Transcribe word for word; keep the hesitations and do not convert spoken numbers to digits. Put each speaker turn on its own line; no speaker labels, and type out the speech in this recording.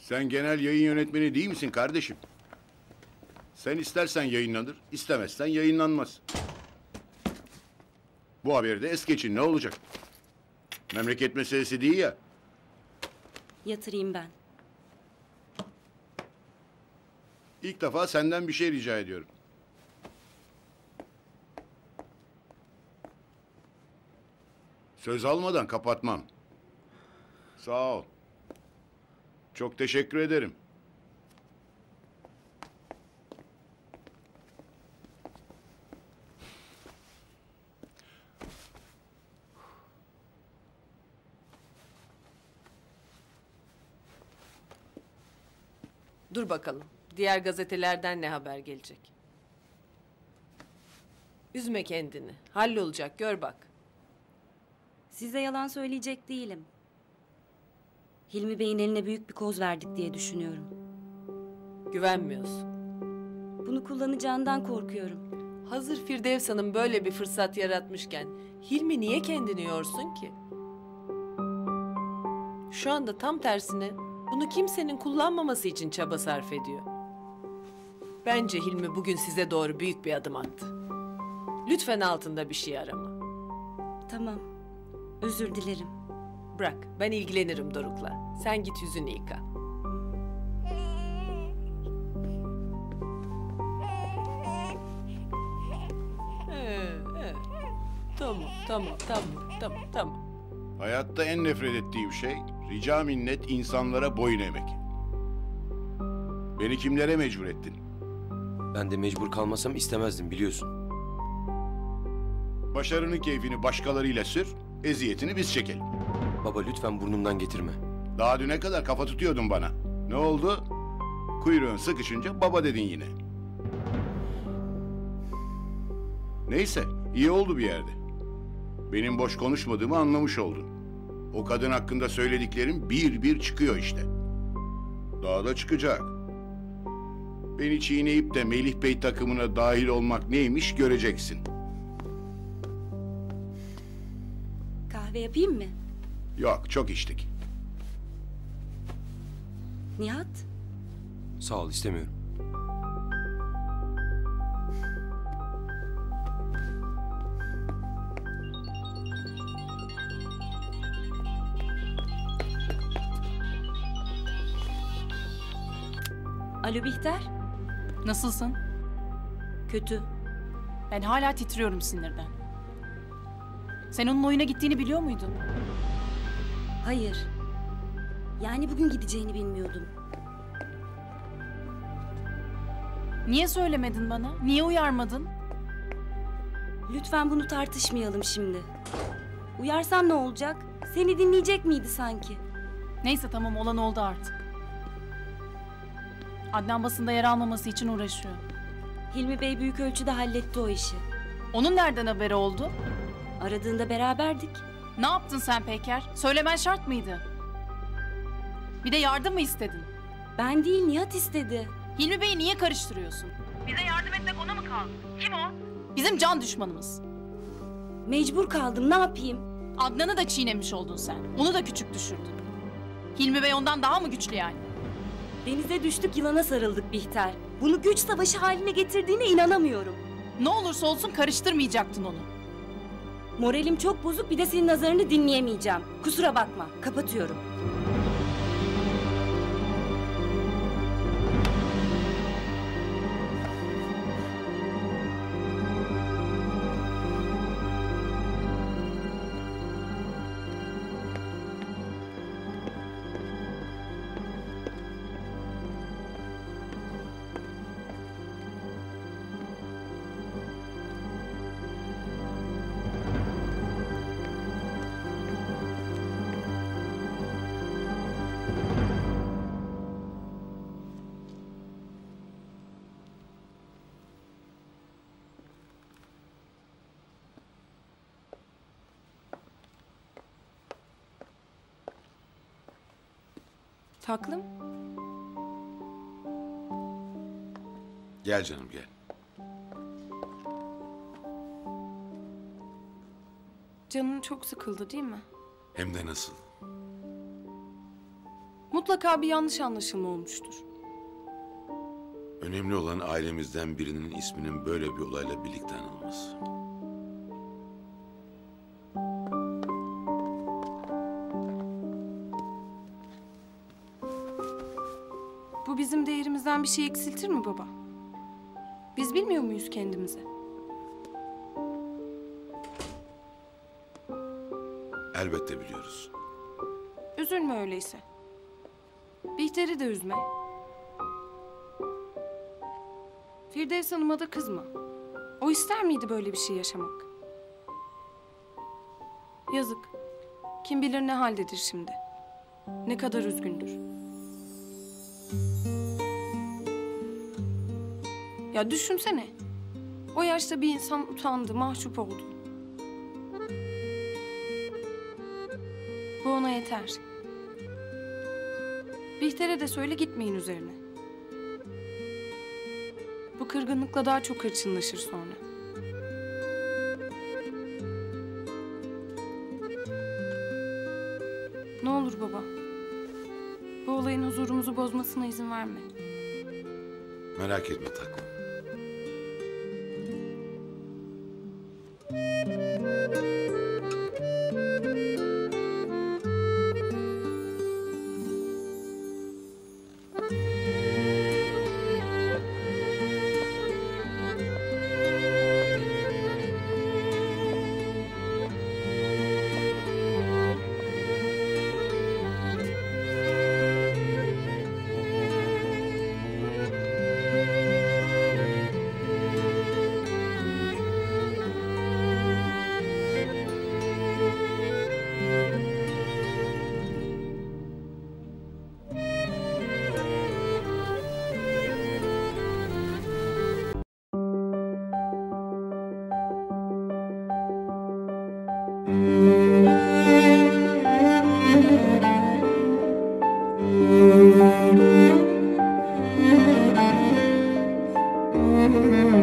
Sen genel yayın yönetmeni değil misin kardeşim? Sen istersen yayınlanır, istemezsen yayınlanmaz. Bu haberi de es geçin, ne olacak? Memleket meselesi değil ya.
Yatırayım ben.
İlk defa senden bir şey rica ediyorum. Söz almadan kapatmam. Sağ ol. Çok teşekkür ederim.
Dur bakalım. Diğer gazetelerden ne haber gelecek? Üzme kendini. Hallolacak, gör bak.
Size yalan söyleyecek değilim. Hilmi Bey'in eline büyük bir koz verdik diye düşünüyorum.
Güvenmiyorsun.
Bunu kullanacağından korkuyorum.
Hazır Firdevs Hanım böyle bir fırsat yaratmışken Hilmi niye kendini yorsun ki? Şu anda tam tersine bunu kimsenin kullanmaması için çaba sarf ediyor. Bence Hilmi bugün size doğru büyük bir adım attı. Lütfen altında bir şey arama.
Tamam. Özür dilerim.
Bırak, ben ilgilenirim Doruk'la. Sen git yüzünü yıka. Ee, evet. Tamam, tamam, tamam, tamam, tamam.
Hayatta en nefret ettiğim şey rica minnet insanlara boyun eğmek. Beni kimlere mecbur ettin?
Ben de mecbur kalmasam istemezdim, biliyorsun.
Başarının keyfini başkalarıyla sür, eziyetini biz çekelim.
Baba lütfen burnumdan getirme.
Daha düne kadar kafa tutuyordun bana. Ne oldu? Kuyruğun sıkışınca baba dedin yine. Neyse, iyi oldu bir yerde. Benim boş konuşmadığımı anlamış oldun. O kadın hakkında söylediklerim bir bir çıkıyor işte. Daha da çıkacak. Beni çiğneyip de Melih Bey takımına dahil olmak neymiş göreceksin.
Kahve yapayım mı?
Yok, çok içtik.
Nihat?
Sağ ol, istemiyorum.
Alo Bihter?
Nasılsın?
Kötü.
Ben hala titriyorum sinirden. Sen onun oyuna gittiğini biliyor muydun?
Hayır. Yani bugün gideceğini bilmiyordum.
Niye söylemedin bana? Niye uyarmadın?
Lütfen bunu tartışmayalım şimdi. Uyarsan ne olacak? Seni dinleyecek miydi sanki?
Neyse tamam, olan oldu artık. Adnan basında yer almaması için uğraşıyor.
Hilmi Bey büyük ölçüde halletti o işi.
Onun nereden haberi oldu?
Aradığında beraberdik.
Ne yaptın sen Peyker? Söylemen şart mıydı? Bir de yardım mı istedin?
Ben değil, Nihat istedi.
Hilmi Bey'i niye karıştırıyorsun? Bize yardım etmek ona mı kaldı? Kim o? Bizim can düşmanımız.
Mecbur kaldım, ne yapayım?
Adnan'ı da çiğnemiş oldun sen. Onu da küçük düşürdün. Hilmi Bey ondan daha mı güçlü yani?
Denize düştük, yılana sarıldık Bihter. Bunu güç savaşı haline getirdiğine inanamıyorum.
Ne olursa olsun karıştırmayacaktın onu.
Moralim çok bozuk, bir de senin nazarını dinleyemeyeceğim. Kusura bakma, kapatıyorum.
Taklım.
Gel canım gel.
Canın çok sıkıldı değil mi?
Hem de nasıl?
Mutlaka bir yanlış anlaşılma olmuştur.
Önemli olan ailemizden birinin isminin böyle bir olayla birlikte anılması.
Bu bizim değerimizden bir şey eksiltir mi baba? Biz bilmiyor muyuz kendimizi?
Elbette biliyoruz.
Üzülme öyleyse. Bihter'i de üzme. Firdevs Hanım'a da kızma. O ister miydi böyle bir şey yaşamak? Yazık. Kim bilir ne haldedir şimdi. Ne kadar üzgündür. Ya düşünsene. O yaşta bir insan utandı, mahcup oldu. Bu ona yeter. Bihter'e de söyle gitmeyin üzerine. Bu kırgınlıkla daha çok hırçınlaşır sonra. Ne olur baba. Bu olayın huzurumuzu bozmasına izin verme.
Merak etme taklım.
Müzik